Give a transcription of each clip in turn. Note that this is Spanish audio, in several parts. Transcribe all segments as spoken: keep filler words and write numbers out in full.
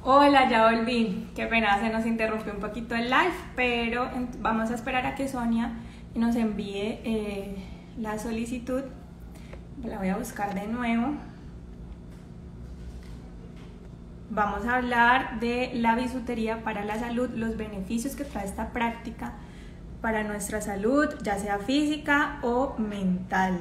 Hola, ya volví. Qué pena, se nos interrumpió un poquito el live, pero vamos a esperar a que Sonia nos envíe eh, la solicitud. La voy a buscar de nuevo. Vamos a hablar de la bisutería para la salud, los beneficios que trae esta práctica para nuestra salud, ya sea física o mental.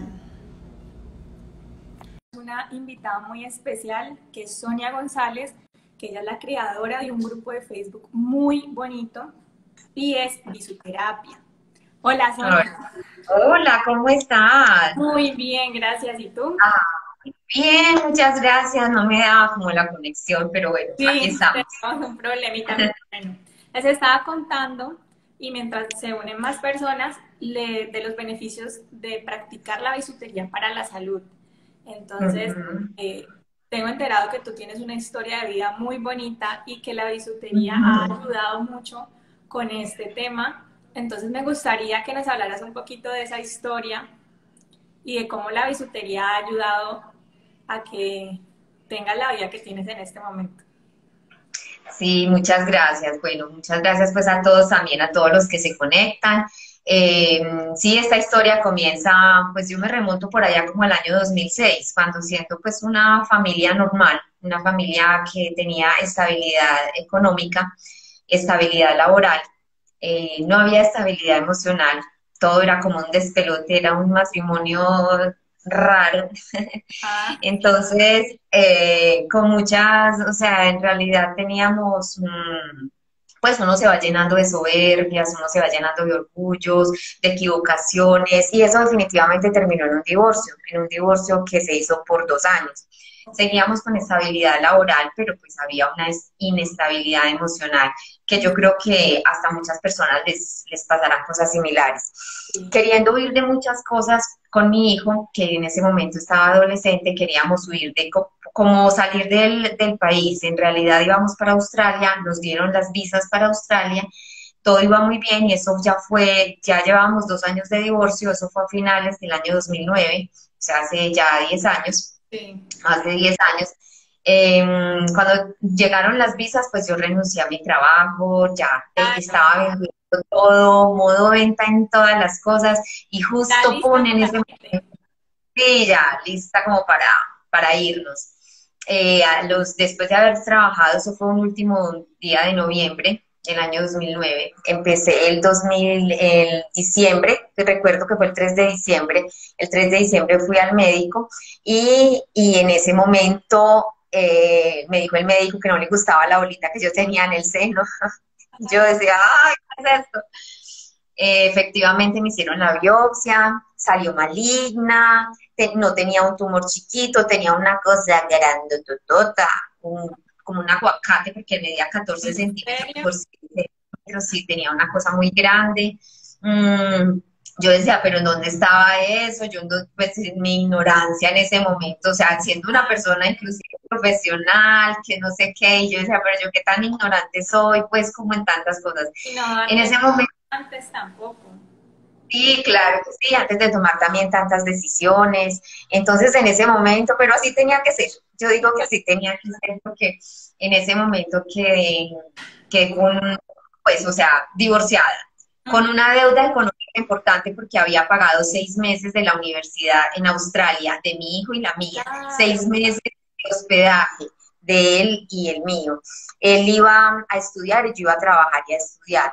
Una invitada muy especial que es Sonia González, que ella es la creadora de un grupo de Facebook muy bonito y es Bisuterapia. Hola, Sonia. Hola, ¿cómo estás? Muy bien, gracias. ¿Y tú? Ah, bien, muchas gracias. No me daba como la conexión, pero bueno, aquí Sí, estamos. tenemos un problemita. Bueno, les estaba contando y mientras se unen más personas le, de los beneficios de practicar la bisutería para la salud. Entonces, Ujú, eh, tengo enterado que tú tienes una historia de vida muy bonita y que la bisutería ha ujú. ayudado mucho con este tema. Entonces, me gustaría que nos hablaras un poquito de esa historia y de cómo la bisutería ha ayudado a que tengas la vida que tienes en este momento. Sí, muchas gracias. Bueno, muchas gracias pues a todos también, a todos los que se conectan. Eh, sí, esta historia comienza, pues yo me remonto por allá como al año dos mil seis, cuando siento pues una familia normal, una familia que tenía estabilidad económica, estabilidad laboral, eh, no había estabilidad emocional, todo era como un despelote, era un matrimonio raro. Ah, Entonces, eh, con muchas, o sea, en realidad teníamos, mm, pues uno se va llenando de soberbias, uno se va llenando de orgullos, de equivocaciones, y eso definitivamente terminó en un divorcio, en un divorcio que se hizo por dos años. ok. Seguíamos con estabilidad laboral, pero pues había una es- inestabilidad emocional que yo creo que hasta muchas personas les, les pasarán cosas similares. Sí. Queriendo huir de muchas cosas con mi hijo, que en ese momento estaba adolescente, queríamos huir de co- como salir del, del país. En realidad íbamos para Australia, nos dieron las visas para Australia, todo iba muy bien y eso ya fue, ya llevábamos dos años de divorcio, eso fue a finales del año dos mil nueve, o sea, hace ya diez años, Sí. más de diez años. Eh, Cuando llegaron las visas, pues yo renuncié a mi trabajo, ya eh, Claro. estaba vendiendo todo, modo venta en todas las cosas y Ya justo lista ponen para ese irte. sí, ya lista como para, para irnos. Eh, a los, después de haber trabajado, eso fue un último día de noviembre del año dos mil nueve. Empecé el dos mil, el diciembre, que recuerdo que fue el tres de diciembre. El tres de diciembre fui al médico y, y en ese momento eh, me dijo el médico que no le gustaba la bolita que yo tenía en el seno. Yo Ay, decía, ay, ¿qué es esto? Eh, efectivamente me hicieron la biopsia, salió maligna, te- no tenía un tumor chiquito, tenía una cosa grandototota, un- como un aguacate, porque medía catorce ¿en centímetros serio? por seis centímetros, sí, tenía una cosa muy grande. Mm, yo decía, pero ¿en dónde estaba eso? Yo, no, pues, en mi ignorancia en ese momento, o sea, siendo una Ah, persona inclusive profesional, que no sé qué, y yo decía, pero yo qué tan ignorante soy, pues, como en tantas cosas. y no En darte ese momento antes tampoco. sí, claro que sí, antes de tomar también tantas decisiones. Entonces, en ese momento, pero así tenía que ser. Yo digo que así tenía que ser porque en ese momento quedé, quedé con, pues, o sea, divorciada, con Mm, una deuda económica importante porque había pagado seis meses de la universidad en Australia, de mi hijo y la mía, seis claro. meses de hospedaje de él y el mío. Él iba a estudiar y yo iba a trabajar y a estudiar.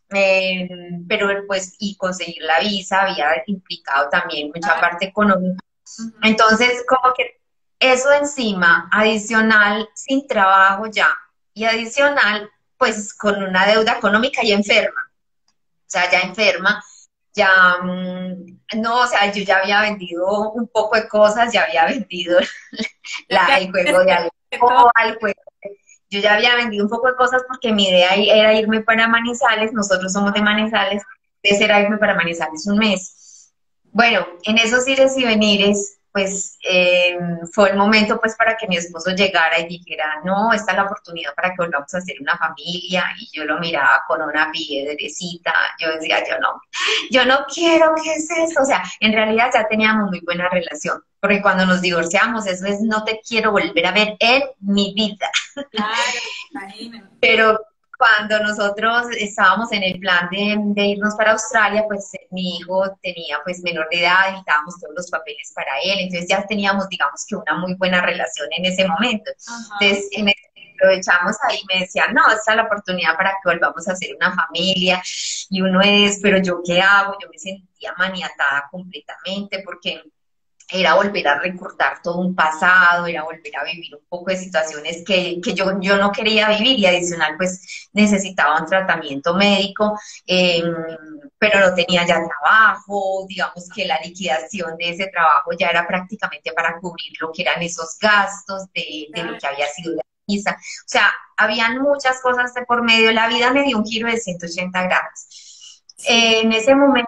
Eh, pero pues y conseguir la visa había implicado también mucha Claro. parte económica. Ujú. Entonces, como que eso encima, adicional, sin trabajo ya, y adicional, pues con una deuda económica y enferma, o sea, ya enferma, ya, mm, no, o sea, yo ya había vendido un poco de cosas, ya había vendido Ya la, que el juego de después de todo, alcohol, el juego yo ya había vendido un poco de cosas porque mi idea era irme para Manizales, nosotros somos de Manizales, entonces era irme para Manizales un mes. Bueno, en esos ires y venires, pues eh, fue el momento pues para que mi esposo llegara y dijera, no, esta es la oportunidad para que volvamos a hacer una familia, y yo lo miraba con una piedrecita, yo decía, yo no, yo no quiero, ¿qué es eso? O sea, en realidad ya teníamos muy buena relación, porque cuando nos divorciamos, eso es, no te quiero volver a ver en mi vida. claro, imagino. Pero cuando nosotros estábamos en el plan de, de irnos para Australia, pues mi hijo tenía pues menor de edad y estábamos todos los papeles para él, entonces ya teníamos, digamos que una muy buena relación en ese momento. Ajá. Entonces, en ese- aprovechamos ahí y me decían, no, esta es la oportunidad para que volvamos a hacer una familia, y uno es, pero yo qué hago, yo me sentía maniatada completamente porque era volver a recordar todo un pasado, era volver a vivir un poco de situaciones que, que yo, yo no quería vivir y adicional pues necesitaba un tratamiento médico, eh, pero no tenía ya trabajo, digamos que la liquidación de ese trabajo ya era prácticamente para cubrir lo que eran esos gastos de, de lo Claro. que había sido la visa. O sea, habían muchas cosas de por medio, la vida me dio un giro de ciento ochenta grados. Sí. Eh, en ese momento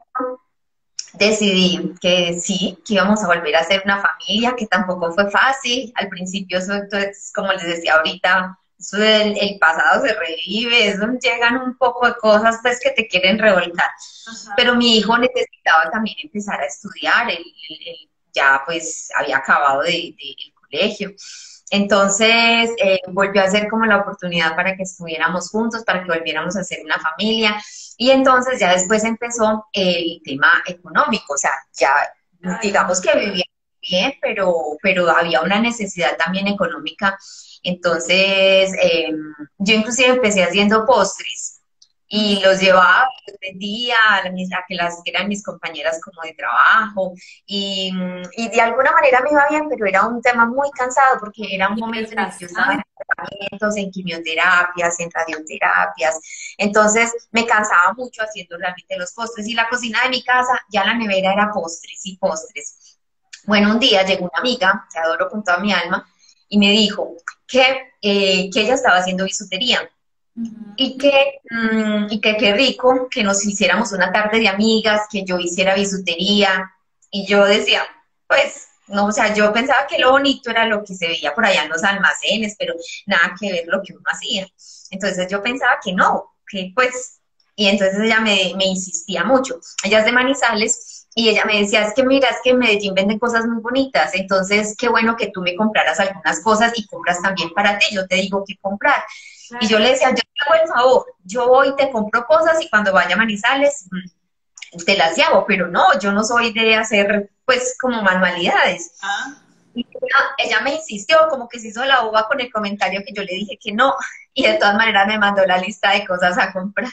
decidí que sí, que íbamos a volver a ser una familia, que tampoco fue fácil. Al principio, eso, entonces, como les decía ahorita, eso del, el pasado se revive, eso llegan un poco de cosas pues que te quieren revolcar. Ajá. Pero mi hijo necesitaba también empezar a estudiar, él, él- él ya pues había acabado de, de- el colegio. Entonces, eh, volvió a ser como la oportunidad para que estuviéramos juntos, para que volviéramos a ser una familia. Y entonces ya después empezó el tema económico, o sea, ya Claro. digamos que vivía bien, pero, pero había una necesidad también económica. Entonces, eh, yo inclusive empecé haciendo postres y los llevaba, los vendía a, mis, a que las que eran mis compañeras como de trabajo y, y de alguna manera me iba bien, pero era un tema muy cansado porque era un Y momento en el que yo estaba en desgastante. tratamientos, en quimioterapias, en radioterapias, entonces me cansaba mucho haciendo realmente los postres y la cocina de mi casa, ya la nevera era postres y postres. Bueno, un día llegó una amiga, que adoro con toda mi alma, y me dijo que, eh, que ella estaba haciendo bisutería Ujú. y que, mm, y que qué rico que nos hiciéramos una tarde de amigas, que yo hiciera bisutería. Y yo decía, pues, no, o sea, yo pensaba que lo bonito era lo que se veía por allá en los almacenes, pero nada que ver lo que uno hacía. Entonces yo pensaba que no, que pues, y entonces ella me, me insistía mucho. Ella es de Manizales y ella me decía, es que mira, es que en Medellín venden cosas muy bonitas, entonces qué bueno que tú me compraras algunas cosas y compras también para ti, yo te digo qué comprar. Y yo Claro. le decía, yo te hago el favor, yo voy, te compro cosas y cuando vaya a Manizales mm, te las llevo, pero no, yo no soy de hacer pues como manualidades. Ah, Y ella, ella me insistió, como que se hizo la boba con el comentario que yo le dije que no, y de todas maneras me mandó la lista de cosas a comprar.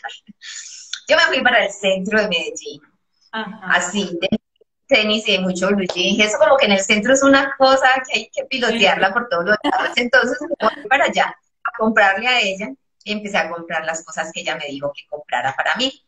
Yo me fui para el centro de Medellín, ajá. así, de tenis y de mucho blue jean. Dije, eso como que en el centro es una cosa que hay que Sí. pilotearla por todos los lados. Entonces me fui para allá a comprarle a ella y empecé a comprar las cosas que ella me dijo que comprara para mí.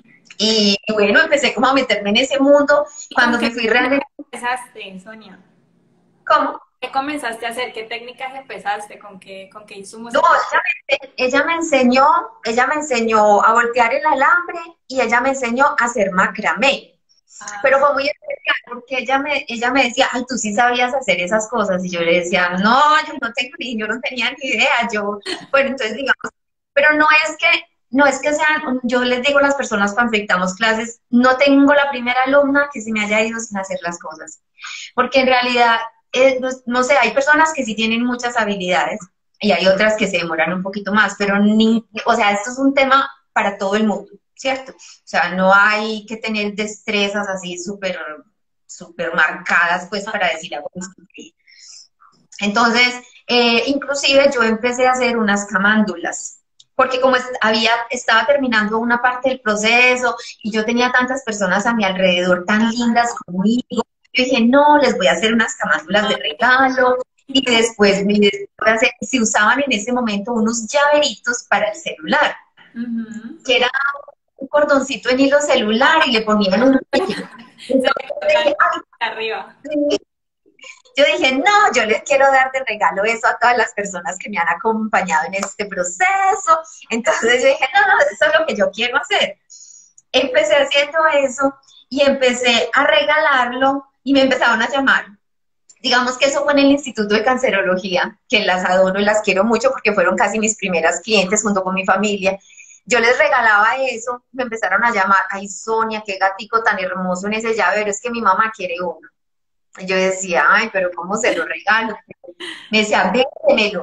Y bueno, empecé como a meterme en ese mundo. ¿Y con Cuando qué me fui realmente, técnicas empezaste, Sonia? ¿cómo? ¿Qué comenzaste a hacer? ¿Qué técnicas empezaste? ¿Con qué, con qué insumos No, empezaste? ella me, ella me enseñó, ella me enseñó a voltear el alambre y ella me enseñó a hacer macramé. Pero Ah, fue muy especial porque ella me, ella me decía, ay, tú sí sabías hacer esas cosas. Y yo le decía, no, yo no tengo ni, yo no tenía ni idea. Yo, bueno, entonces digamos, pero no es que, no es que sean, yo les digo a las personas cuando dictamos clases, no tengo la primera alumna que se me haya ido sin hacer las cosas. Porque en realidad, eh, no, no sé, hay personas que sí tienen muchas habilidades y hay otras que se demoran un poquito más, pero ni, o sea, esto es un tema para todo el mundo, ¿cierto? O sea, no hay que tener destrezas así súper súper marcadas pues para decir algo. Entonces, eh, inclusive yo empecé a hacer unas camándulas, porque como est- había, estaba terminando una parte del proceso y yo tenía tantas personas a mi alrededor tan lindas claro. conmigo, yo dije, no, les voy a hacer unas camándulas de Ay, regalo y lindo. después me- voy a hacer- se usaban en ese momento unos llaveritos para el celular, Ujú. que era un cordoncito en hilo celular y le ponían un brillo. Se Entonces le dije, colocan arriba. ay, yo dije, no, yo les quiero dar de regalo eso a todas las personas que me han acompañado en este proceso. Entonces yo dije, no, no, eso es lo que yo quiero hacer. Empecé haciendo eso y empecé a regalarlo y me empezaron a llamar. Digamos que eso fue en el Instituto de Cancerología, que las adoro y las quiero mucho porque fueron casi mis primeras clientes junto con mi familia. Yo les regalaba eso, me empezaron a llamar, ay Sonia, qué gatico tan hermoso en ese llavero, es que mi mamá quiere uno. Y yo decía, ay, pero ¿cómo se lo regalo? Me decía, véndemelo,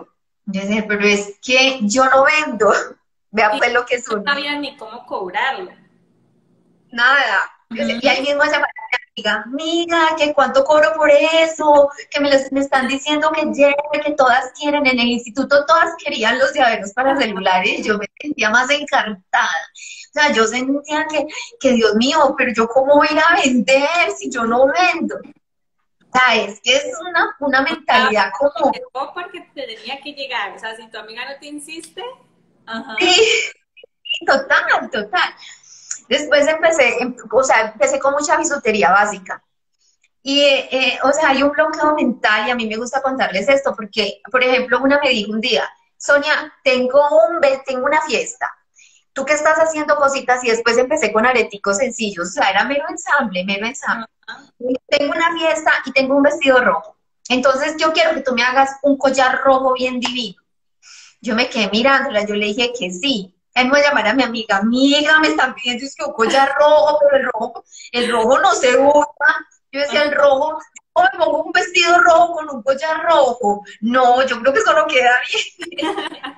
Yo decía, pero es que yo no vendo. Vea Y pues lo que es no uno. sabía ni cómo cobrarlo. Nada. Yo decía, y Ujú. ahí mismo llamaba a mi amiga, amiga, que cuánto cobro por eso, que me, los- me están diciendo que llegue, que todas quieren, en el instituto todas querían los llaveros para celulares, y yo me sentía más encantada. O sea, yo sentía que, que Dios mío, pero yo cómo voy a ir a vender si yo no vendo. O sea, es que es una, una Estaba mentalidad como, llegó porque te tenía que llegar. O sea, si tu amiga no te insiste, ajá. sí, total, total. Después empecé, em- o sea, empecé con mucha bisutería básica. Y, eh, eh, o sea, hay un bloqueo mental y a mí me gusta contarles esto porque, por ejemplo, una me dijo un día, Sonia, tengo, un, ve- tengo una fiesta. ¿Tú qué estás haciendo cositas? Y después empecé con areticos sencillos, o sea, era mero ensamble, mero ensamble. Ajá. Tengo una fiesta y tengo un vestido rojo. Entonces yo quiero que tú me hagas un collar rojo bien divino. Yo me quedé mirándola, yo le dije que sí. Él me va a llamar a mi amiga, amiga, me están pidiendo es que un collar rojo, pero el rojo, el rojo no se usa. Yo decía, el rojo, oh, me pongo un vestido rojo con un collar rojo. No, yo creo que eso no queda bien.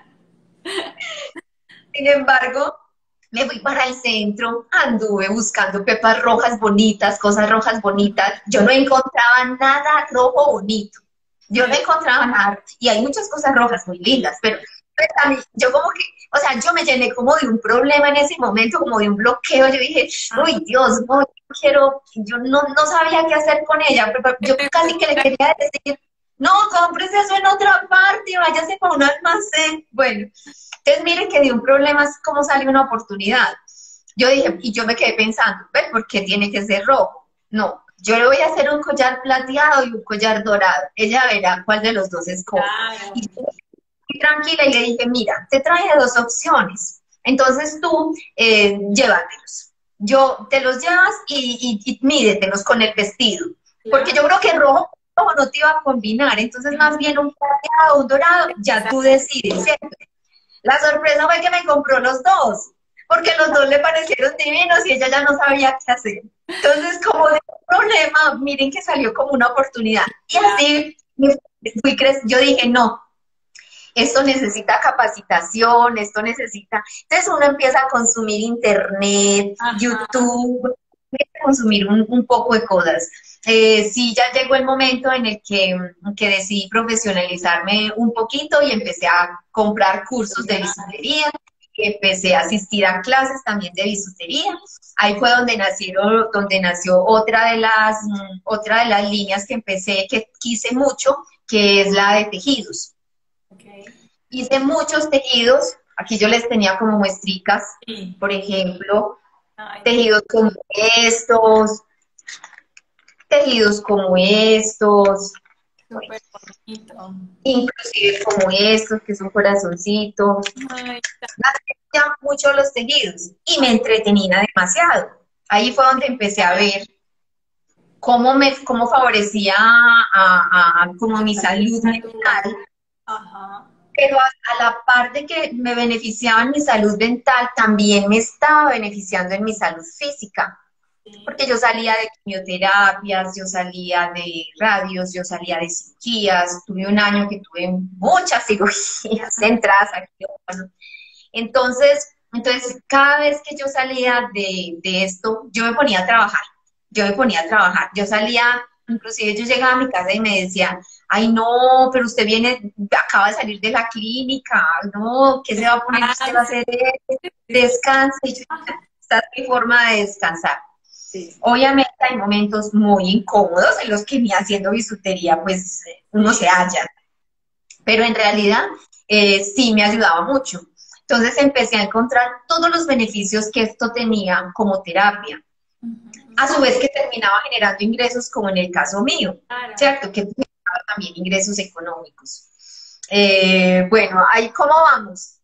Sin embargo, me fui para el centro, anduve buscando pepas rojas bonitas, cosas rojas bonitas. Yo no encontraba nada rojo bonito. Yo no Sí, encontraba nada. Y hay muchas cosas rojas muy lindas, pero pues, a mí, yo como que, o sea, yo me llené como de un problema en ese momento, como de un bloqueo. Yo dije, ajá. uy, Dios, no, yo quiero, yo no, no sabía qué hacer con ella. Pero yo casi que le quería decir, no, cómprese eso en otra parte, váyase para un almacén. Bueno, entonces miren que de un problema es como sale una oportunidad. Yo dije, y yo me quedé pensando, ¿ves por qué tiene que ser rojo? No, yo le voy a hacer un collar plateado y un collar dorado. Ella verá cuál de los dos escoge. Claro. Y yo fui tranquila y le dije, mira, te traje dos opciones. Entonces tú eh, llévatelos. Yo te los llevas y, y, y mídetelos con el vestido. Porque yo Claro. creo que el rojo, rojo no te iba a combinar. Entonces más bien un plateado, un dorado, ya tú Exacto. decides, ¿cierto? La sorpresa fue que me compró los dos, porque los dos le parecieron divinos y ella ya no sabía qué hacer. Entonces, como de un problema, miren que salió como una oportunidad. Y Claro. así me fui creciendo. Yo dije, no, esto necesita capacitación, esto necesita. Entonces uno empieza a consumir internet, Ajá. YouTube, empieza a consumir un, un poco de cosas. Eh, sí, ya llegó el momento en el que, que decidí profesionalizarme un poquito y empecé a comprar cursos de bisutería, empecé a asistir a clases también de bisutería. Ahí fue donde nacieron, donde nació otra de las, otra de las líneas que empecé, que quise mucho, que es la de tejidos. Ok. Hice muchos tejidos, aquí yo les tenía como muestricas, Sí. por ejemplo, Ay, qué tejidos como estos, tejidos como estos, súper bonito. inclusive como estos, que son corazoncitos. Ay, Me hacían mucho los tejidos y me entretenía demasiado. Ahí fue donde empecé a ver cómo me cómo favorecía a, a, a como mi salud salud. mental, Ajá. pero a, a la par de que me beneficiaba en mi salud mental, también me estaba beneficiando en mi salud física, Sí. porque yo salía de quimioterapias, yo salía de radios, yo salía de cirugías, tuve un año que tuve muchas cirugías, entradas a quirófano. Entonces, entonces, cada vez que yo salía de, de esto, yo me ponía a trabajar, yo me ponía a trabajar, yo salía, inclusive yo llegaba a mi casa y me decía, ay no, pero usted viene, acaba de salir de la clínica, no, ¿qué se va a poner usted a Descanse. hacer? Descanse, y yo, esta es mi forma de descansar. Sí. Obviamente hay momentos muy incómodos en los que ni haciendo bisutería, pues uno se Sí. halla, pero en realidad eh, sí me ayudaba mucho. Entonces empecé a encontrar todos los beneficios que esto tenía como terapia, a Ujú. su vez que terminaba generando ingresos como en el caso mío, Claro. ¿cierto? Que generaba también ingresos económicos. Eh, bueno, ahí cómo vamos.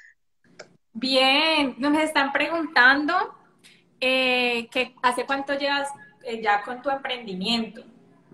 Bien, nos están preguntando eh, que hace cuánto llevas eh, ya con tu emprendimiento.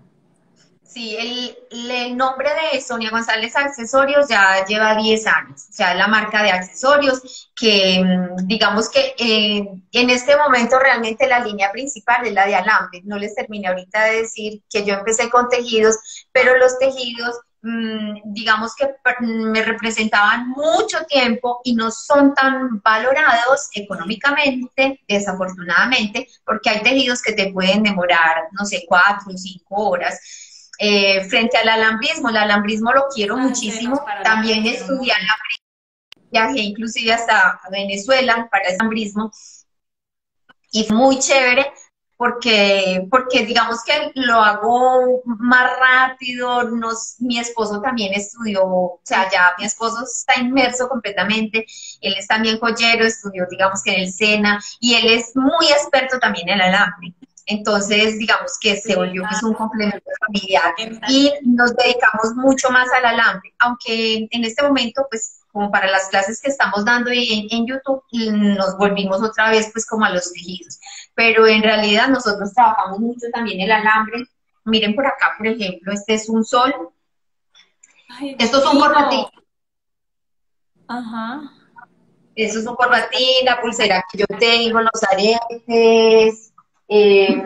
Sí, el, el nombre de Sonia González Accesorios ya lleva diez años, o sea, la marca de accesorios que mm, digamos que eh, en este momento realmente la línea principal es la de alambre. No les terminé ahorita de decir que yo empecé con tejidos, pero los tejidos mmm, digamos que me representaban mucho tiempo y no son tan valorados económicamente, desafortunadamente, porque hay tejidos que te pueden demorar, no sé, cuatro o cinco horas. Eh, frente al alambrismo, el alambrismo lo quiero Ay, se nos muchísimo, paró la también conexión un estudié momento. viajé inclusive hasta Venezuela para el alambrismo y fue muy chévere porque, porque digamos que lo hago más rápido, nos, mi esposo también estudió, o sea, ya mi esposo está inmerso completamente, él es también joyero, estudió digamos que en el SENA y él es muy experto también en el alambre. Entonces, digamos que se Sí, volvió pues ah, un complemento familiar mental. y nos dedicamos mucho más al alambre, aunque en este momento pues como para las clases que estamos dando en, en YouTube, nos volvimos otra vez pues como a los tejidos. Pero en realidad nosotros trabajamos mucho también el alambre. Miren por acá, por ejemplo, este es un sol, Ay, esto es un corbatín, divino. Ajá. esto es un Es corbatín, la pulsera que yo tengo, los aretes, eh,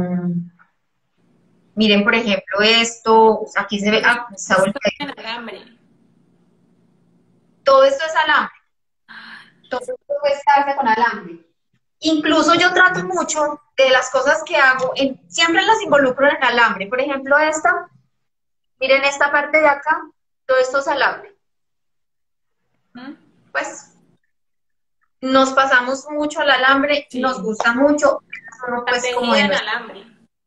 miren por ejemplo esto, aquí se ve, todo ah, está esto volteado. en alambre. Todo esto es alambre, todo esto puede hace con alambre. Incluso yo trato mucho de las cosas que hago, en, siempre las involucro en alambre. Por ejemplo, esta, miren esta parte de acá, todo esto es alambre. ¿Mm? Pues nos pasamos mucho al alambre, nos Sí, gusta mucho, uno la pues como tejida de en nuestro... alambre.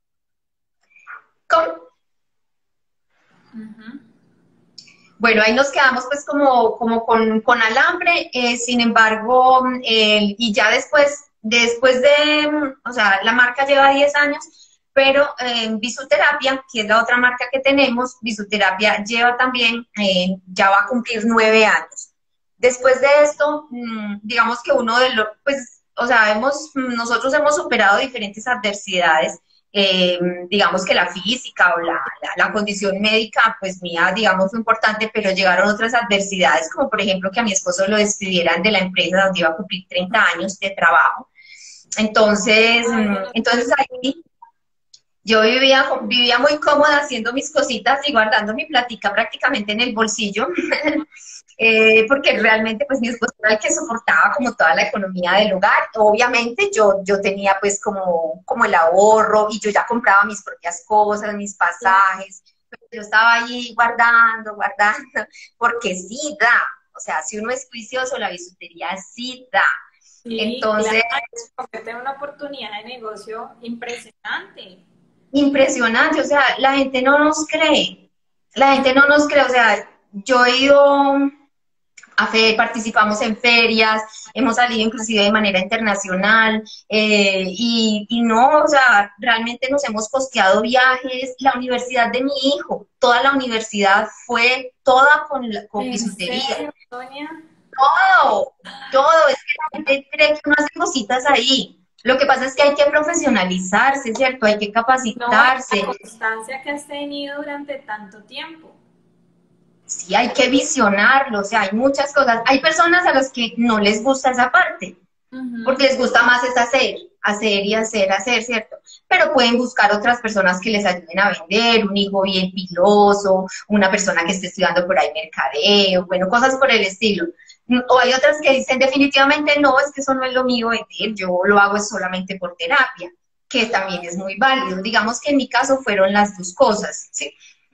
Ujú. Bueno, ahí nos quedamos pues como, como con, con alambre, eh, sin embargo, eh, y ya después, después de, o sea, la marca lleva diez años, pero eh, Bisuterapia, que es la otra marca que tenemos, Bisuterapia lleva también, eh, ya va a cumplir nueve años. Después de esto, mmm, digamos que uno de los, pues, o sea, hemos, nosotros hemos superado diferentes adversidades, eh, digamos que la física o la, la, la, condición médica, pues mía, digamos, fue importante, pero llegaron otras adversidades, como por ejemplo que a mi esposo lo despidieran de la empresa donde iba a cumplir treinta años de trabajo. Entonces, Ay, mm, no entonces ahí yo vivía, vivía muy cómoda haciendo mis cositas y guardando mi platica prácticamente en el bolsillo. Eh, porque realmente pues mi esposo era el que soportaba como toda la economía del hogar. Obviamente yo, yo tenía pues como, como el ahorro y yo ya compraba mis propias cosas, mis pasajes, pero yo estaba allí guardando, guardando, porque sí da, o sea, si uno es juicioso, la bisutería sí da. Sí, claro, Entonces, se convierte en una oportunidad de negocio impresionante. impresionante, o sea, la gente no nos cree, la gente no nos cree, o sea, yo he ido a fe, participamos en ferias, hemos salido inclusive de manera internacional eh, y, y, no, o sea, realmente nos hemos costeado viajes, la universidad de mi hijo, toda la universidad fue toda con, con ¿En bisutería, serio, Sonia? todo, todo, es que la gente cree que uno hace cositas ahí. Lo que pasa es que hay que profesionalizarse, ¿cierto? Hay que No, y capacitarse. la constancia que has tenido durante tanto tiempo. Sí, hay que visionarlo, o sea, hay muchas cosas. Hay personas a las que no les gusta esa parte, porque Ujú. les gusta más es hacer, hacer y hacer, hacer, ¿cierto? Pero pueden buscar otras personas que les ayuden a vender, un hijo bien piloso, una persona que esté estudiando por ahí mercadeo, bueno, cosas por el estilo. O hay otras que dicen definitivamente no, es que eso no es lo mío vender, yo lo hago solamente por terapia, que también es muy válido. Digamos que en mi caso fueron las dos cosas, ¿sí?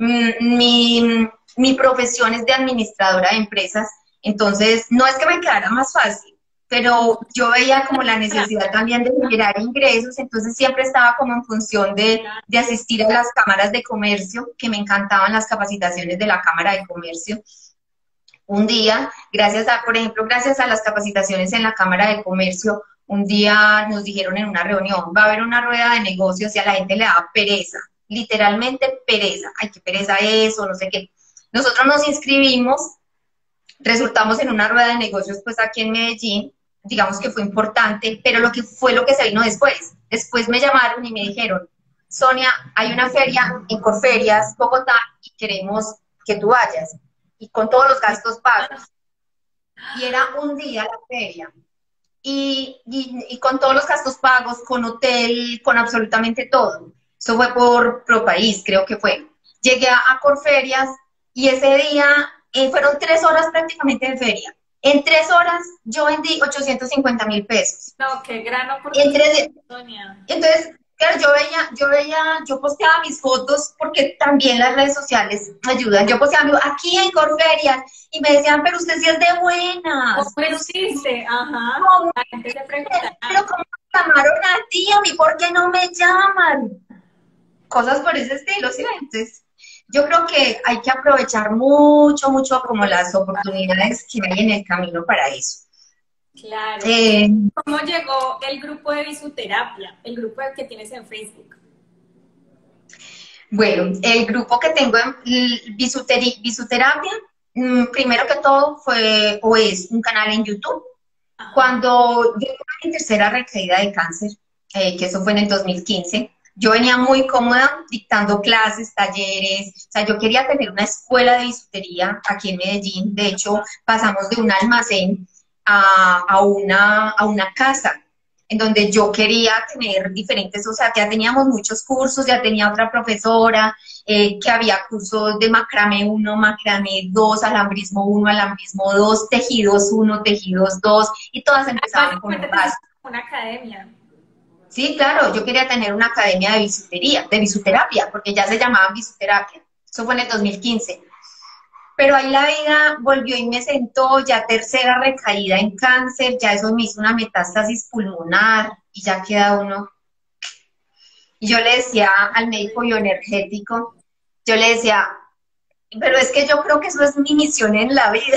Mi, mi profesión es de administradora de empresas, entonces no es que me quedara más fácil, pero yo veía como la necesidad también de generar ingresos, entonces siempre estaba como en función de, de asistir a las cámaras de comercio, que me encantaban las capacitaciones de la Cámara de Comercio. Un día, gracias a, por ejemplo, gracias a las capacitaciones en la Cámara de Comercio, un día nos dijeron en una reunión, va a haber una rueda de negocios y a la gente le da pereza, literalmente pereza, ay, qué pereza eso, no sé qué. Nosotros nos inscribimos, resultamos en una rueda de negocios pues aquí en Medellín, digamos que fue importante, pero lo que fue lo que se vino después. Después me llamaron y me dijeron, Sonia, hay una feria en Corferias, Bogotá, y queremos que tú vayas, y con todos los gastos pagos. Y era un día la feria, y, y, y con todos los gastos pagos, con hotel, con absolutamente todo. Eso fue por Pro País, creo que fue. Llegué a, a Corferias y ese día eh, fueron tres horas prácticamente de feria. En tres horas yo vendí ochocientos cincuenta mil pesos. No, qué gran En oportunidad, tres, Sonia. entonces, claro, yo veía, yo veía, yo posteaba mis fotos porque también las redes sociales ayudan. Yo posteaba mi- aquí en Corferias y me decían, pero usted sí es de buenas, ¿Cómo pero sí, hiciste? Ajá. ¿cómo La gente se es? Pero preguntará. ¿cómo me llamaron a ti? ¿A mí por qué no me llaman? Cosas por ese estilo, ¿sí? Entonces, yo creo que hay que aprovechar mucho, mucho como las oportunidades que hay en el camino para eso. Claro. Eh, ¿Cómo llegó el grupo de Bisuterapia? El grupo que tienes en Facebook. bueno, el grupo que tengo en l- Bisuteri- Bisuterapia, mm, primero que todo fue o es un canal en YouTube. Ajá. Cuando yo tuve mi tercera recaída de cáncer, eh, que eso fue en el dos mil quince, yo venía muy cómoda dictando clases, talleres, o sea, yo quería tener una escuela de bisutería aquí en Medellín. De hecho, pasamos de un almacén a, a una, a una casa en donde yo quería tener diferentes, o sea, ya teníamos muchos cursos, ya tenía otra profesora, eh, que había cursos de macramé uno, macramé dos, alambrismo uno, alambrismo dos, tejidos uno, tejidos dos, y todas empezaban con un Básicamente te hiciste básico. una academia. Sí, claro, yo quería tener una academia de bisutería, de bisuterapia, porque ya se llamaban bisuterapia. Eso fue en el dos mil quince. Pero ahí la vida volvió y me sentó, ya tercera recaída en cáncer, ya eso me hizo una metástasis pulmonar y ya queda uno. Y yo le decía al médico bioenergético, yo le decía, pero es que yo creo que eso es mi misión en la vida.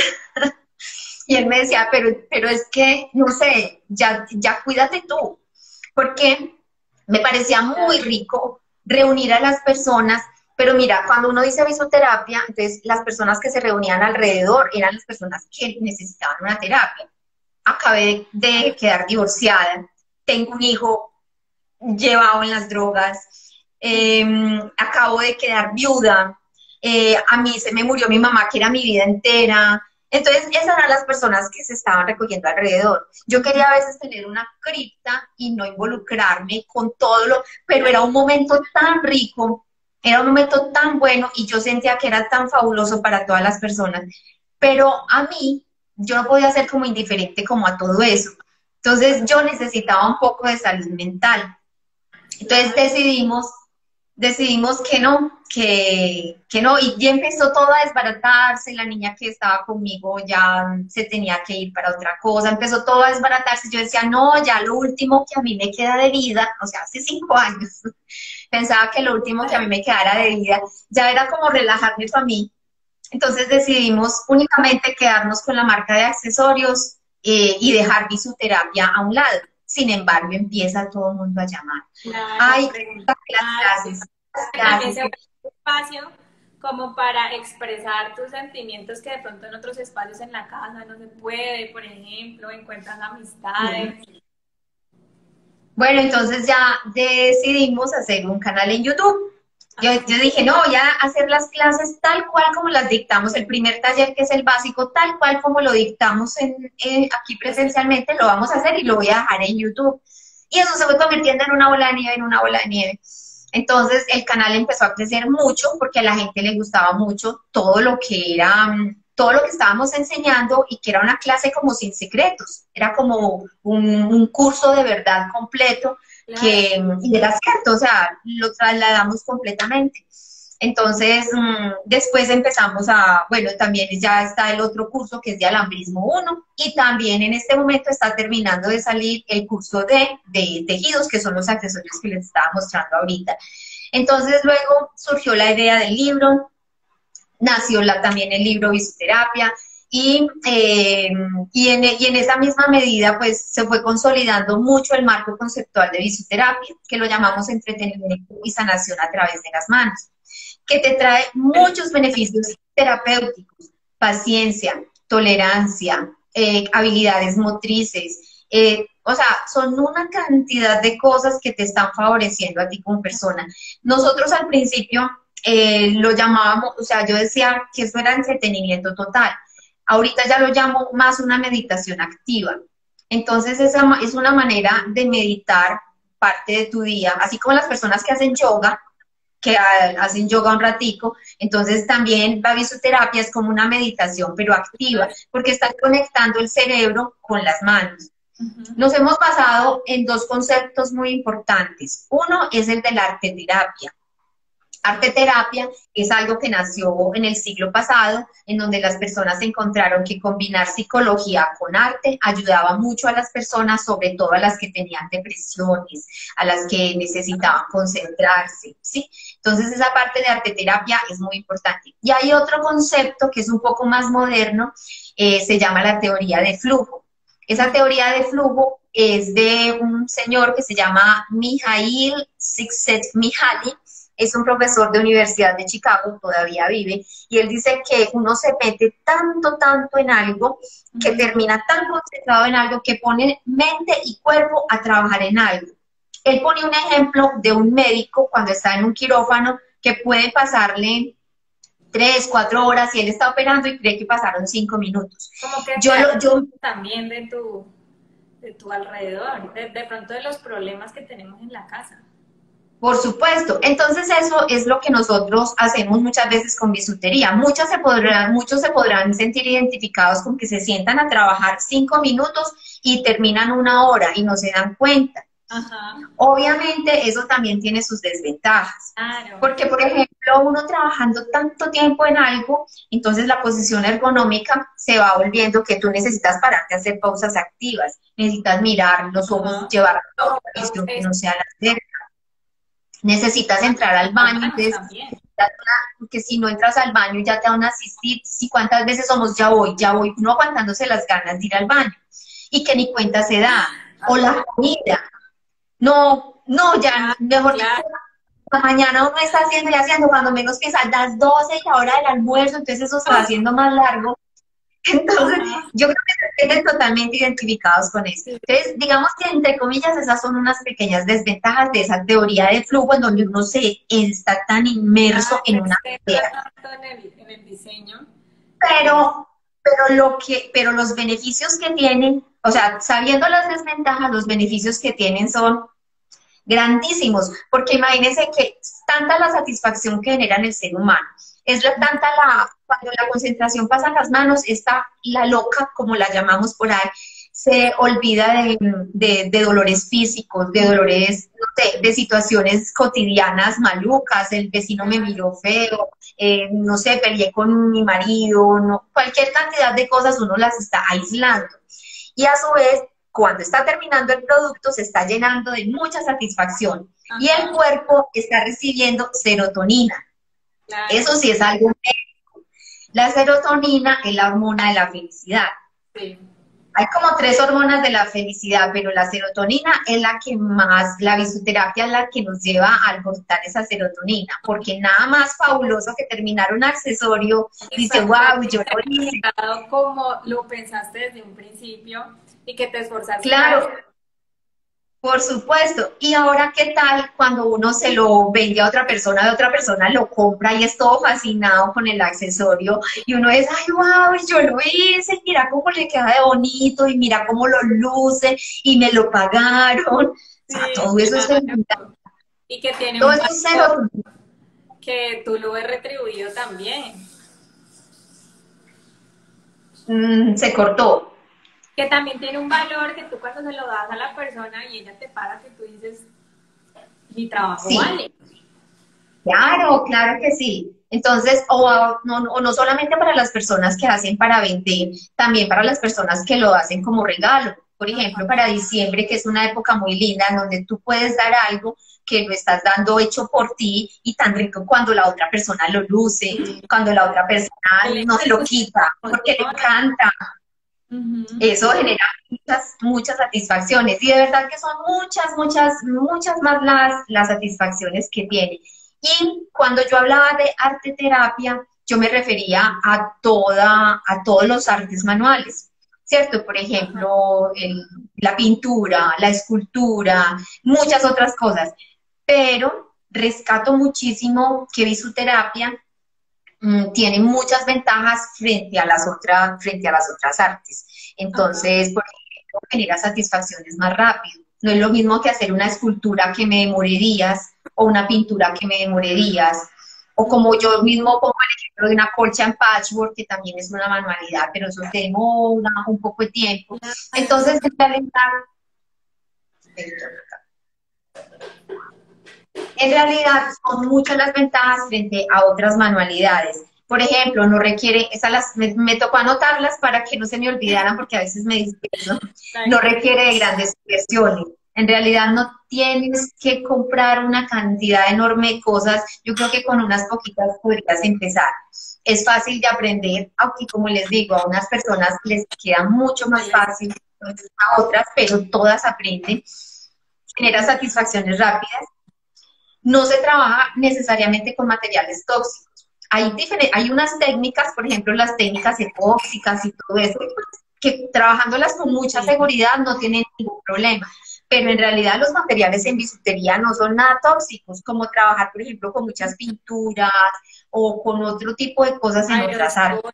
Y él me decía, pero, pero es que, no sé, ya, ya cuídate tú, porque me parecía muy Claro. rico reunir a las personas, pero mira, cuando uno dice bisoterapia, entonces las personas que se reunían alrededor eran las personas que necesitaban una terapia. Acabé de quedar divorciada, tengo un hijo llevado en las drogas, eh, acabo de quedar viuda, eh, a mí se me murió mi mamá, que era mi vida entera. Entonces, esas eran las personas que se estaban recogiendo alrededor. Yo quería a veces tener una cripta y no involucrarme con todo lo, pero era un momento tan rico, era un momento tan bueno y yo sentía que era tan fabuloso para todas las personas. Pero a mí, yo no podía ser como indiferente como a todo eso. Entonces, yo necesitaba un poco de salud mental. Entonces Claro. decidimos, decidimos que no, que, que no, y ya empezó todo a desbaratarse, la niña que estaba conmigo ya se tenía que ir para otra cosa, empezó todo a desbaratarse, yo decía, no, ya lo último que a mí me queda de vida, o sea, hace cinco años, pensaba que lo último que a mí me quedara de vida ya era como relajarme para mí. Entonces decidimos únicamente quedarnos con la marca de accesorios, eh, y dejar bisuterapia a un lado. Sin embargo, empieza todo el mundo a llamar. Claro, Ay, preguntar. las clases, las Que también clases. se vuelve un espacio como para expresar tus sentimientos que de pronto en otros espacios en la casa no se puede, por ejemplo, encuentras amistades. Bueno, entonces ya decidimos hacer un canal en YouTube. Yo, Ajá. yo dije, no, voy a hacer las clases tal cual como las dictamos. El primer taller, que es el básico, tal cual como lo dictamos en, eh, aquí presencialmente, lo vamos a hacer y lo voy a dejar en YouTube. Y eso se fue convirtiendo en una bola de nieve, en una bola de nieve. Entonces el canal empezó a crecer mucho porque a la gente le gustaba mucho todo lo que era, mm, todo lo que estábamos enseñando, y que era una clase como sin secretos, era como un, un curso de verdad completo Claro, que, y era cierto, o sea, lo trasladamos completamente. Entonces, mmm, después empezamos a, bueno, también ya está el otro curso que es de alambrismo uno, y también en este momento está terminando de salir el curso de, de tejidos, que son los accesorios que les estaba mostrando ahorita. Entonces luego surgió la idea del libro, nació la, también el libro Bisuterapia, y, eh, y, en, y en esa misma medida pues se fue consolidando mucho el marco conceptual de bisuterapia, que lo llamamos entretenimiento y sanación a través de las manos, que te trae muchos beneficios terapéuticos: paciencia, tolerancia, eh, habilidades motrices, eh, o sea, son una cantidad de cosas que te están favoreciendo a ti como persona. Nosotros al principio eh, lo llamábamos, o sea, yo decía que eso era entretenimiento total. Ahorita ya lo llamo más una meditación activa. Entonces esa es una manera de meditar parte de tu día, así como las personas que hacen yoga, que ha- hacen yoga un ratico, entonces también la bisuterapia es como una meditación, pero activa, porque está conectando el cerebro con las manos. Ujú. Nos hemos basado en dos conceptos muy importantes. Uno es el de la arte terapia. Arte terapia es algo que nació en el siglo pasado, en donde las personas encontraron que combinar psicología con arte ayudaba mucho a las personas, sobre todo a las que tenían depresiones, a las que necesitaban concentrarse, ¿sí? Entonces esa parte de arte terapia es muy importante. Y hay otro concepto que es un poco más moderno, eh, se llama la teoría de flujo. Esa teoría de flujo es de un señor que se llama Mihail Csikszentmihalyi. Es un profesor de Universidad de Chicago, todavía vive, y él dice que uno se mete tanto, tanto en algo, que Ujú. termina tan concentrado en algo, que pone mente y cuerpo a trabajar en algo. Él pone un ejemplo de un médico cuando está en un quirófano que puede pasarle tres, cuatro horas y él está operando y cree que pasaron cinco minutos. Como que te Yo, lo, yo ayuda también de tu, de tu alrededor, de, de pronto de los problemas que tenemos en la casa. Por supuesto. Entonces eso es lo que nosotros hacemos muchas veces con bisutería. Muchas se podrán, muchos se podrán sentir identificados con que se sientan a trabajar cinco minutos y terminan una hora y no se dan cuenta. Ajá, Obviamente eso también tiene sus desventajas. claro. Porque, por ejemplo, uno trabajando tanto tiempo en algo, entonces la posición ergonómica se va volviendo que tú necesitas pararte a hacer pausas activas. Necesitas mirar los ojos, Ajá. llevar a No, otra no, visión que es no sea la cerca. Necesitas entrar al las baño, manos entonces, también. porque si no entras al baño ya te van a asistir, si cuántas veces somos ya voy, ya voy, uno aguantándose las ganas de ir al baño, y que ni cuenta se da, o la comida, no, no, ya, Claro, mejor dicho, claro. la mañana uno está haciendo y haciendo, cuando menos piensa, a las doce y la hora del almuerzo, entonces eso se va haciendo más largo. Entonces, Ajá. yo creo que se sienten totalmente identificados con eso. Sí. Entonces, digamos que entre comillas, esas son unas pequeñas desventajas de esa teoría de flujo en donde uno se está tan inmerso Ah, en una se idea. centra tanto en el, en el diseño que Pero, pero, lo que, pero los beneficios que tienen, o sea, sabiendo las desventajas, los beneficios que tienen son grandísimos, porque imagínense que es tanta la satisfacción que genera en el ser humano, es la, tanta la, cuando la concentración pasa a las manos, está la loca, como la llamamos por ahí, se olvida de, de, de dolores físicos, de dolores, no sé, de situaciones cotidianas malucas, el vecino me miró feo, eh, no sé, peleé con mi marido, no, cualquier cantidad de cosas uno las está aislando. Y a su vez, cuando está terminando el producto, se está llenando de mucha satisfacción y el ajá, cuerpo está recibiendo serotonina. claro, Eso sí es algo. La serotonina es la hormona de la felicidad. sí. Hay como tres hormonas de la felicidad, pero la serotonina es la que más, la bisuterapia es la que nos lleva a albortar esa serotonina, porque nada más fabuloso que terminar un accesorio, dice, Exacto, wow, que yo sea lo hice. realizado como lo pensaste desde un principio y que te esforzaste para Claro, hacer. por supuesto. Y ahora, ¿qué tal cuando uno se lo vende a otra persona, de otra persona lo compra y es todo fascinado con el accesorio y uno es, ay, wow, yo lo hice, mira cómo le queda de bonito y mira cómo lo luce y me lo pagaron. O sea, Sí, todo eso es felicidad, claro. Y que tiene todo un eso es valor cero. que tú lo ves retribuido también. Mm, se cortó. Que también tiene un valor que tú cuando se lo das a la persona y ella te paga, que tú dices, mi trabajo Sí. vale. Claro, claro que sí. Entonces, o, a- no, o no solamente para las personas que hacen para vender, también para las personas que lo hacen como regalo. Por ejemplo, para diciembre, que es una época muy linda en donde tú puedes dar algo que lo estás dando hecho por ti y tan rico cuando la otra persona lo luce, Sí. cuando la otra persona Que le no se lo gusta, quita, porque le emociona. encanta. Ujú. Eso genera muchas, muchas satisfacciones y de verdad que son muchas, muchas, muchas más las, las satisfacciones que tiene. Y cuando yo hablaba de arte terapia, yo me refería a toda, a todos los artes manuales, ¿cierto? Por Ajá. ejemplo, el- la pintura, la escultura, muchas otras cosas. Pero rescato muchísimo que bisuterapia mm, tiene muchas ventajas frente a las otras, frente a las otras artes. Ajá. Entonces, por ejemplo, genera satisfacciones más rápido. No es lo mismo que hacer una escultura que me demore días o una pintura que me demore días. O como yo mismo pongo el ejemplo de una colcha en patchwork, que también es una manualidad, pero eso te demora un poco de tiempo. Entonces, en realidad, en realidad son muchas las ventajas frente a otras manualidades. Por ejemplo, no requiere, esas las, me, me tocó anotarlas para que no se me olvidaran porque a veces me disperso, no requiere de grandes inversiones. En realidad no tienes que comprar una cantidad enorme de cosas, yo creo que con unas poquitas podrías empezar. Es fácil de aprender, aunque como les digo, a unas personas les queda mucho más fácil que a otras, pero todas aprenden, genera satisfacciones rápidas. No se trabaja necesariamente con materiales tóxicos. Hay, hay unas técnicas, por ejemplo, las técnicas epóxicas y todo eso, que trabajándolas con mucha seguridad no tienen ningún problema. Pero en realidad los materiales en bisutería no son nada tóxicos, como trabajar, por ejemplo, con muchas pinturas o con otro tipo de cosas en otras artes.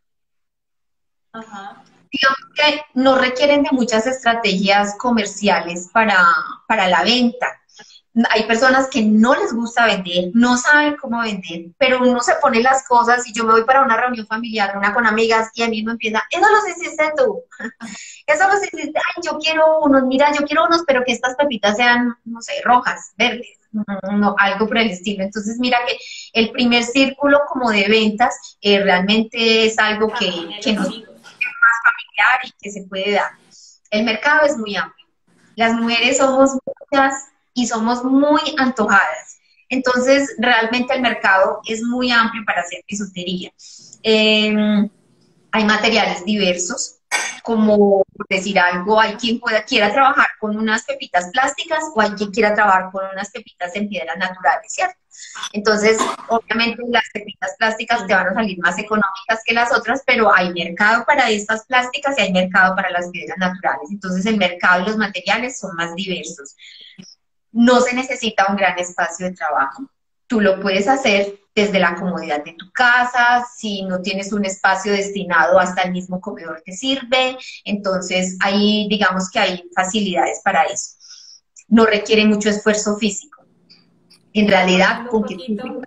Ajá. Digamos que no requieren de muchas estrategias comerciales para, para la venta. Hay personas que no les gusta vender, no saben cómo vender, pero uno se pone las cosas y yo me voy para una reunión familiar, una con amigas, y a mí me empieza, eso los hiciste tú, eso los hiciste, ay, yo quiero unos, mira, yo quiero unos, pero que estas pepitas sean, no sé, rojas, verdes, no, algo por el estilo. Entonces, mira que el primer círculo como de ventas eh, realmente es algo que, que nos es más familiar y que se puede dar. El mercado es muy amplio. Las mujeres somos muchas y somos muy antojadas. Entonces, realmente el mercado es muy amplio para hacer bisutería. Eh, hay materiales diversos, como por decir algo, hay quien pueda, quiera trabajar con unas pepitas plásticas o hay quien quiera trabajar con unas pepitas en piedras naturales, ¿cierto? Entonces, obviamente las pepitas plásticas te van a salir más económicas que las otras, pero hay mercado para estas plásticas y hay mercado para las piedras naturales. Entonces, el mercado y los materiales son más diversos. No se necesita un gran espacio de trabajo. Tú lo puedes hacer desde la comodidad de tu casa, si no tienes un espacio destinado hasta el mismo comedor te sirve, entonces ahí digamos que hay facilidades para eso. No requiere mucho esfuerzo físico. En realidad, con que tú...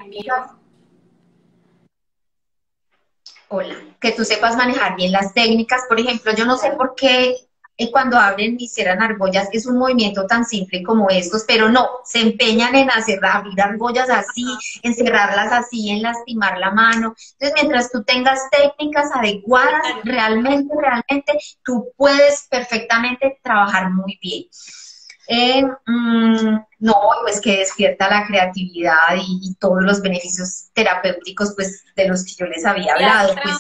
Hola, que tú sepas manejar bien las técnicas. Por ejemplo, yo no sé por qué eh, cuando abren y cierran argollas es un movimiento tan simple como estos, pero no, se empeñan en hacer, abrir argollas así, en cerrarlas así, en lastimar la mano. Entonces, mientras tú tengas técnicas adecuadas, realmente, realmente, tú puedes perfectamente trabajar muy bien. Eh, mmm, no, pues que despierta la creatividad y, y, todos los beneficios terapéuticos pues de los que yo les había hablado. Pues.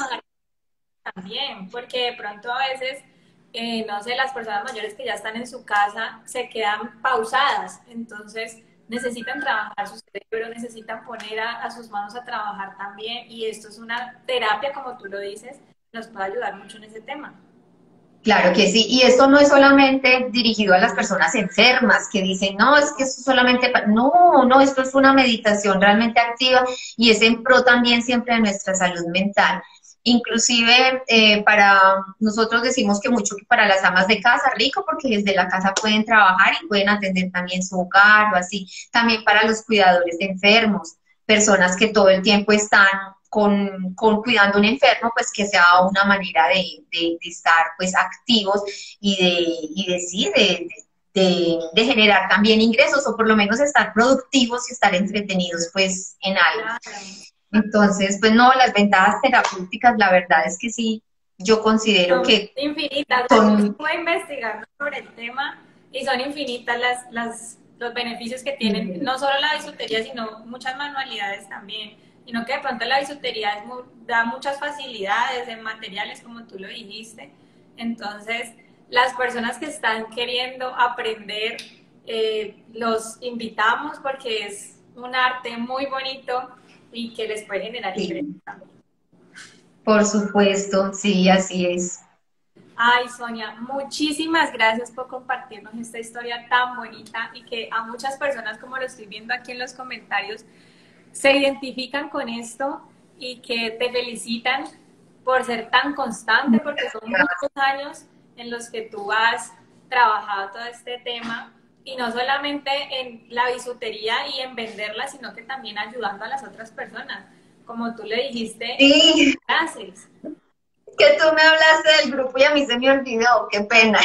También, porque de pronto a veces, eh, no sé, las personas mayores que ya están en su casa se quedan pausadas, entonces necesitan trabajar su cerebro, necesitan poner a, a sus manos a trabajar también, y esto es una terapia, como tú lo dices, nos puede ayudar mucho en ese tema. Claro que sí, y esto no es solamente dirigido a las personas enfermas que dicen, no, es que esto solamente, no, no, esto es una meditación realmente activa y es en pro también siempre de nuestra salud mental. Inclusive eh, para nosotros decimos que mucho para las amas de casa, rico, porque desde la casa pueden trabajar y pueden atender también su hogar o así. También para los cuidadores de enfermos, personas que todo el tiempo están Con, con cuidando a un enfermo, pues que sea una manera de, de, de estar pues activos y de, y de sí, de, de, de generar también ingresos o por lo menos estar productivos y estar entretenidos pues en algo. Entonces, pues no, las ventajas terapéuticas, la verdad es que sí, yo considero son que infinitas. Son... Estuve investigando sobre el tema y son infinitas las, las, los beneficios que tienen, uh-huh. no solo la bisutería, sino muchas manualidades también. Sino que de pronto la bisutería es muy, da muchas facilidades en materiales, como tú lo dijiste. Entonces, las personas que están queriendo aprender, eh, los invitamos porque es un arte muy bonito y que les puede generar sí. ingresos también. Por supuesto, sí, así es. Ay, Sonia, muchísimas gracias por compartirnos esta historia tan bonita y que a muchas personas, como lo estoy viendo aquí en los comentarios, se identifican con esto y que te felicitan por ser tan constante, porque son muchos años en los que tú vas trabajado todo este tema y no solamente en la bisutería y en venderla, sino que también ayudando a las otras personas, como tú le dijiste en tus Sí, clases. que tú me hablaste del grupo y a mí se me olvidó, qué pena.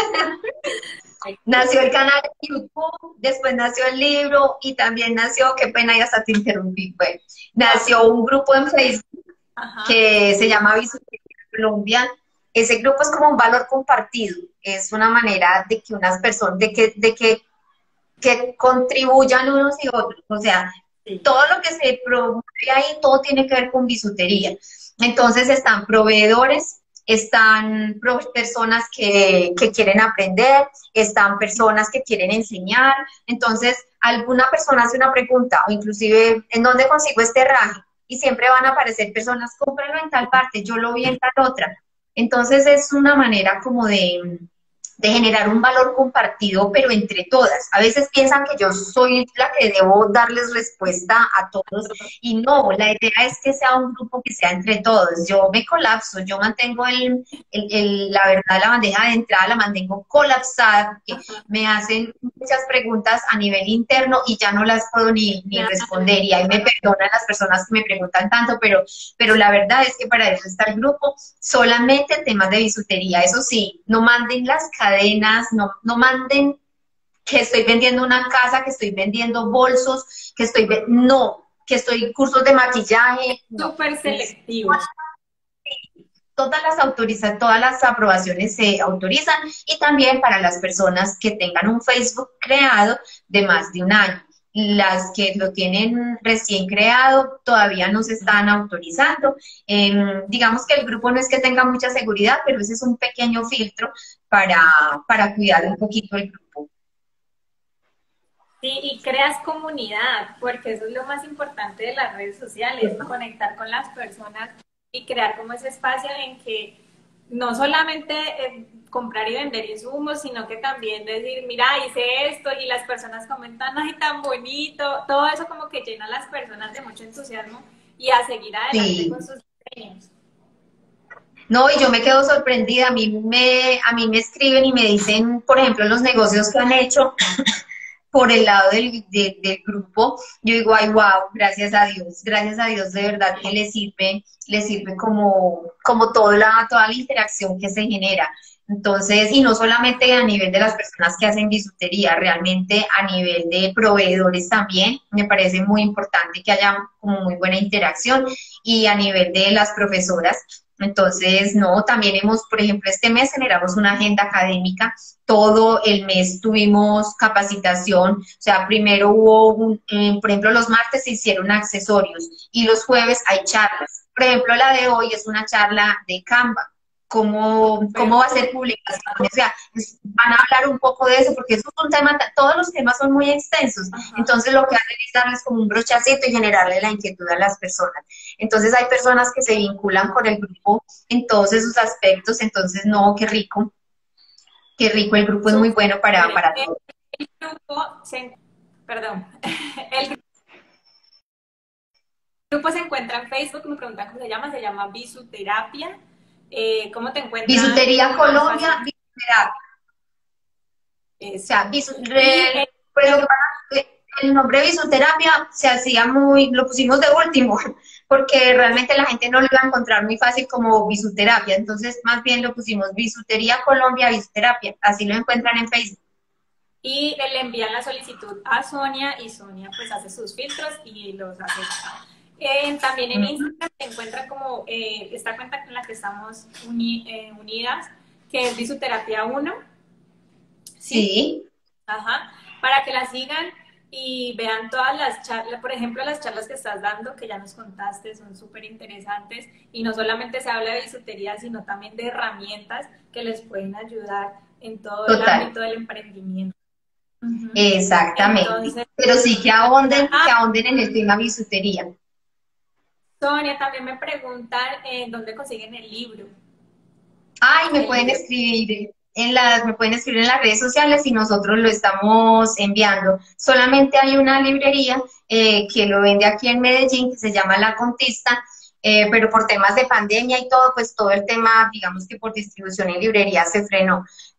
Nació el canal de YouTube, después nació el libro y también nació, qué pena y hasta te interrumpí, pues, nació un grupo en Facebook Ajá. que se llama Bisutería Colombia. Ese grupo es como un valor compartido, es una manera de que unas personas, de que, de que, que contribuyan unos y otros, o sea, Sí. todo lo que se promueve ahí, todo tiene que ver con bisutería. Entonces están proveedores, están personas que, que quieren aprender, están personas que quieren enseñar. Entonces, alguna persona hace una pregunta o inclusive, ¿en dónde consigo este herraje? Y siempre van a aparecer personas, cómpralo en tal parte, yo lo vi en tal otra. Entonces es una manera como de, de generar un valor compartido, pero entre todas. A veces piensan que yo soy la que debo darles respuesta a todos y no, la idea es que sea un grupo que sea entre todos. Yo me colapso, yo mantengo el, el, el, la verdad, la bandeja de entrada la mantengo colapsada porque me hacen muchas preguntas a nivel interno y ya no las puedo ni, ni responder y ahí me perdonan las personas que me preguntan tanto, pero, pero la verdad es que para eso está el grupo, solamente temas de bisutería. Eso sí, no manden las cadenas, no, no manden que estoy vendiendo una casa, que estoy vendiendo bolsos, que estoy, no, que estoy cursos de maquillaje, no. Súper selectivo. Todas las autoriza, todas las aprobaciones se autorizan y también para las personas que tengan un Facebook creado de más de un año. Las que lo tienen recién creado todavía no se están autorizando. Eh, digamos que el grupo no es que tenga mucha seguridad, pero ese es un pequeño filtro para, para cuidar un poquito el grupo. Sí, y creas comunidad, porque eso es lo más importante de las redes sociales, conectar con las personas y crear como ese espacio en que no solamente eh, comprar y vender insumos, sino que también decir, mira, hice esto y las personas comentan, ay, tan bonito, todo eso como que llena a las personas de mucho entusiasmo y a seguir adelante Sí. con sus diseños. No, y yo me quedo sorprendida, a mí me, a mí me escriben y me dicen, por ejemplo, los negocios que han hecho por el lado del, de, del grupo, yo digo, ay, wow, gracias a Dios, gracias a Dios, de verdad que le sirve, le sirve como, como toda la, toda la interacción que se genera. Entonces, y no solamente a nivel de las personas que hacen bisutería, realmente a nivel de proveedores también, me parece muy importante que haya como muy buena interacción y a nivel de las profesoras. Entonces, no, también hemos, por ejemplo, este mes generamos una agenda académica, todo el mes tuvimos capacitación, o sea, primero hubo, un, eh, por ejemplo, los martes se hicieron accesorios y los jueves hay charlas. Por ejemplo, la de hoy es una charla de Canva, cómo, cómo va a ser publicación, o sea, es, van a hablar un poco de eso, porque eso es un tema, todos los temas son muy extensos, Ajá. entonces lo que hacen es darles como un brochacito y generarle la inquietud a las personas. Entonces hay personas que se vinculan con el grupo en todos esos aspectos, entonces no, qué rico, qué rico, el grupo es muy bueno para, para todos. El grupo se, perdón, el grupo se encuentra en Facebook, me preguntan cómo se llama, se llama Bisuterapia. Eh, ¿Cómo te encuentran? Bisutería Colombia, Bisuterapia. O sea, bisu, Y, re, eh, pues lo que pasa es que el nombre bisuterapia se hacía muy, lo pusimos de último, porque realmente la gente no lo iba a encontrar muy fácil como bisuterapia, entonces más bien lo pusimos Bisutería Colombia, Bisuterapia, así lo encuentran en Facebook. Y le envían la solicitud a Sonia y Sonia pues hace sus filtros y los hace. Eh, también en Instagram se encuentra como eh, esta cuenta con la que estamos uni, eh, unidas, que es Bisuterapia uno. ¿Sí? Sí. Ajá. Para que la sigan y vean todas las charlas, por ejemplo, las charlas que estás dando, que ya nos contaste, son súper interesantes y no solamente se habla de bisutería, sino también de herramientas que les pueden ayudar en todo el Total. ámbito del emprendimiento. Uh-huh. Exactamente. Entonces, pero sí que ahonden, ah, que ahonden en el tema bisutería. Sonia, también me preguntan eh, dónde consiguen el libro. Ay, me El pueden libro. escribir en las, me pueden escribir en las redes sociales y nosotros lo estamos enviando. Solamente hay una librería eh, que lo vende aquí en Medellín, que se llama La Contista, eh, pero por temas de pandemia y todo, pues todo el tema, digamos que por distribución en librería se frenó.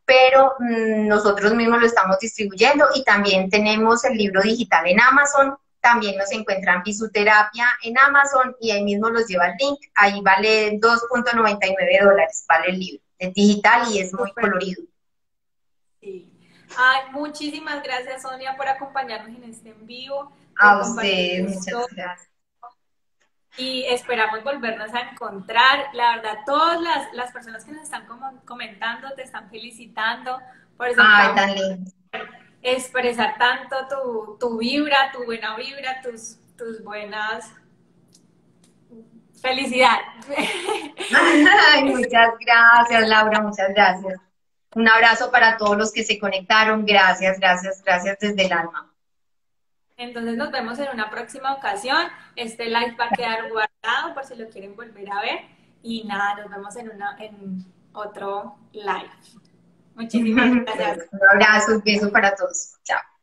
pero mmm, nosotros mismos lo estamos distribuyendo y también tenemos el libro digital en Amazon. También nos encuentran Bisuterapia en Amazon y ahí mismo los lleva el link. Ahí vale dos punto noventa y nueve dólares, vale el libro. Es digital y es muy Súper. colorido. Sí. Ay, muchísimas gracias, Sonia, por acompañarnos en este en vivo, por A compartir tu ustedes, muchas historia. gracias. Y esperamos volvernos a encontrar. La verdad, todas las, las personas que nos están como comentando te están felicitando por ser Ay, tan, tan lindo. expresar tanto tu, tu vibra, tu buena vibra, tus, tus buenas... Felicidad. Ay, muchas gracias, Laura, muchas gracias. Un abrazo para todos los que se conectaron. Gracias, gracias, gracias desde el alma. Entonces nos vemos en una próxima ocasión. Este live va a quedar guardado por si lo quieren volver a ver. Y nada, nos vemos en, una, en otro live. Muchísimas gracias. Un abrazo, un beso para todos. Chao.